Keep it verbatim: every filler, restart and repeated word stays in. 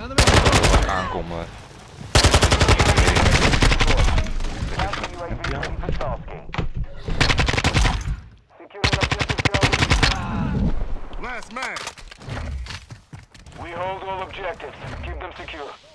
Aankomen. Last man. We hold all objectives. Keep them secure.